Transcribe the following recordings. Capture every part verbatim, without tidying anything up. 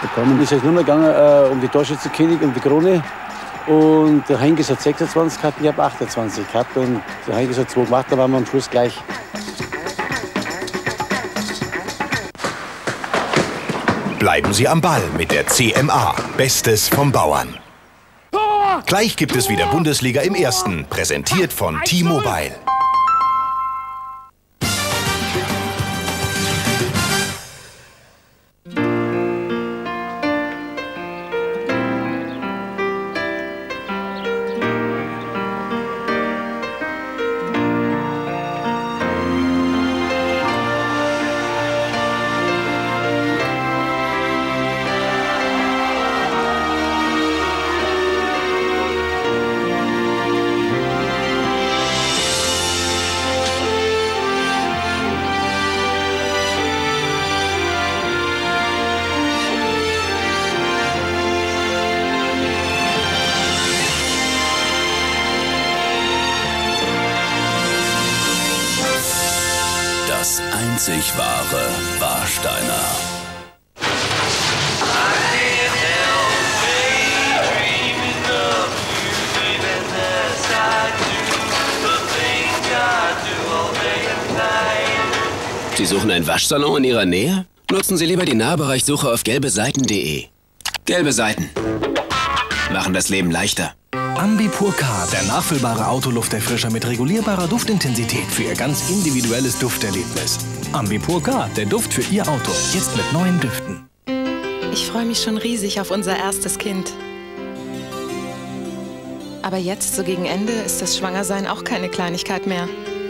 bekommen. Es ist jetzt nur noch gegangen äh, um die Torschützenkönig und die Krone. Und der Henkes hat sechsundzwanzig gehabt und ich habe achtundzwanzig gehabt. Und der Henkes hat zwei gemacht, da waren wir am Schluss gleich. Bleiben Sie am Ball mit der C M A. Bestes vom Bauern. Gleich gibt es wieder Bundesliga im Ersten, präsentiert von T-Mobile. Das einzig wahre Warsteiner. Sie suchen einen Waschsalon in Ihrer Nähe? Nutzen Sie lieber die Nahbereichsuche auf gelbe seiten punkt de. Gelbe Seiten machen das Leben leichter. Ambipur K, der nachfüllbare Autolufterfrischer mit regulierbarer Duftintensität für Ihr ganz individuelles Dufterlebnis. Ambipur K, der Duft für Ihr Auto. Jetzt mit neuen Düften. Ich freue mich schon riesig auf unser erstes Kind. Aber jetzt, so gegen Ende, ist das Schwangersein auch keine Kleinigkeit mehr.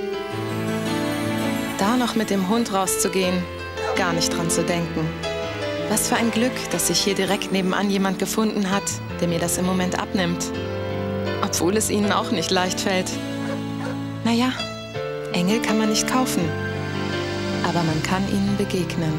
Da noch mit dem Hund rauszugehen, gar nicht dran zu denken. Was für ein Glück, dass sich hier direkt nebenan jemand gefunden hat, der mir das im Moment abnimmt. Obwohl es ihnen auch nicht leicht fällt. Naja, Engel kann man nicht kaufen, aber man kann ihnen begegnen.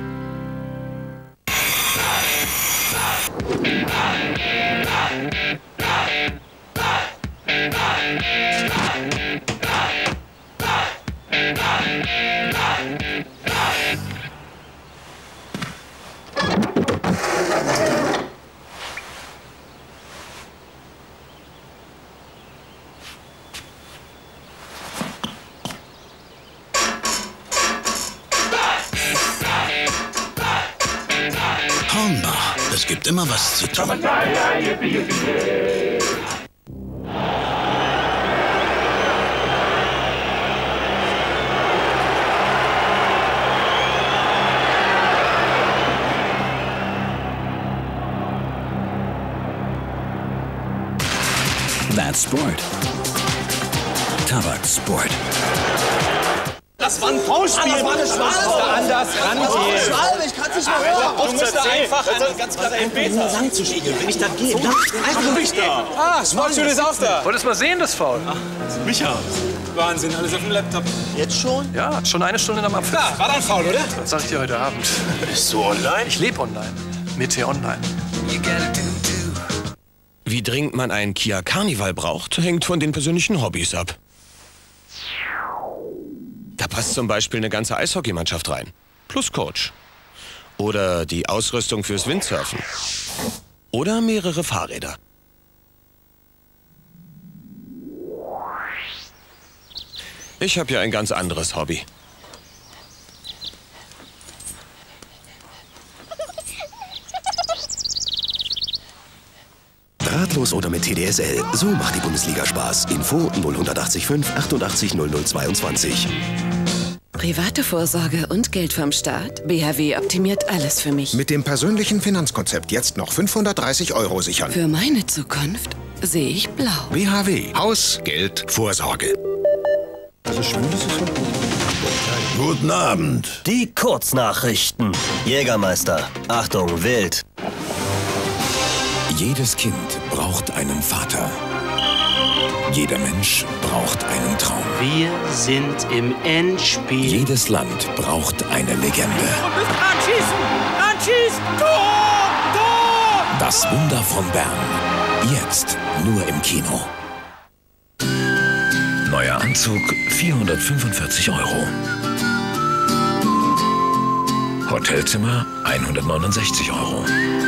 Hornbach, es gibt immer was zu tun. That's Sport. Tabaksport. Das war ein Foulspiel. Das war eine Schwalbe. Da anders rangehen. Schwalbe, ich kann es nicht mehr hören. Du musst da einfach an ganz klar einen Meter lang zu spiegeln. Wenn ich da gehe, einfach nicht da. Ah, das Foulspiel ist auch da. Wolltest mal sehen, das Foul? Ach, Micha. Wahnsinn, alles auf dem Laptop. Jetzt schon? Ja, schon eine Stunde am Abpfiff. Ja, war dann Foul, oder? Das sag ich dir heute Abend. Bist du online? Ich lebe online. Mit hier online. Wie dringend man einen Kia Carnival braucht, hängt von den persönlichen Hobbys ab. Da passt zum Beispiel eine ganze Eishockeymannschaft rein. Plus Coach. Oder die Ausrüstung fürs Windsurfen. Oder mehrere Fahrräder. Ich habe ja ein ganz anderes Hobby. Drahtlos oder mit T D S L, so macht die Bundesliga Spaß. Info null acht fünf achtundachtzig null null zweiundzwanzig. Private Vorsorge und Geld vom Staat? B H W optimiert alles für mich. Mit dem persönlichen Finanzkonzept jetzt noch fünfhundertdreißig Euro sichern. Für meine Zukunft sehe ich blau. B H W. Haus, Geld, Vorsorge. Also schwül ist es schon gut. Guten Abend. Die Kurznachrichten. Jägermeister. Achtung, wild. Jedes Kind braucht einen Vater. Jeder Mensch braucht einen Traum. Wir sind im Endspiel. Jedes Land braucht eine Legende. Anschießen! Anschießen! Tor! Tor! Das Wunder von Bern. Jetzt nur im Kino. Neuer Anzug, vierhundertfünfundvierzig Euro. Hotelzimmer hundertneunundsechzig Euro.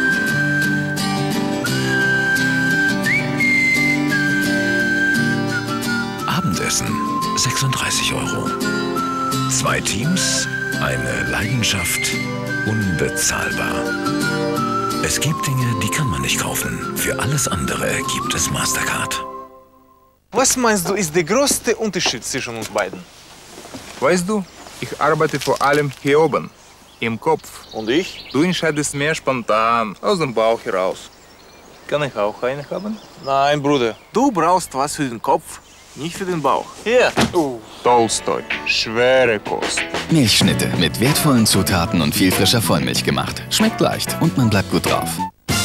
Abendessen sechsunddreißig Euro. Zwei Teams, eine Leidenschaft, unbezahlbar. Es gibt Dinge, die kann man nicht kaufen. Für alles andere gibt es Mastercard. Was meinst du, ist der größte Unterschied zwischen uns beiden? Weißt du, ich arbeite vor allem hier oben, im Kopf. Und ich? Du entscheidest mehr spontan, aus dem Bauch heraus. Kann ich auch eine haben? Nein, Bruder. Du brauchst was für den Kopf, nicht für den Bauch. Hier. Uh. Tolstoi, schwere Kost. Milchschnitte mit wertvollen Zutaten und viel frischer Vollmilch gemacht. Schmeckt leicht und man bleibt gut drauf.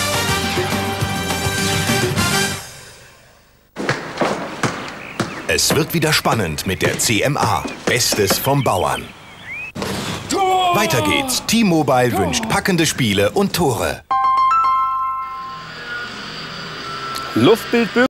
Es wird wieder spannend mit der C M A. Bestes vom Bauern. Tor! Weiter geht's. T-Mobile wünscht packende Spiele und Tore. Luftbild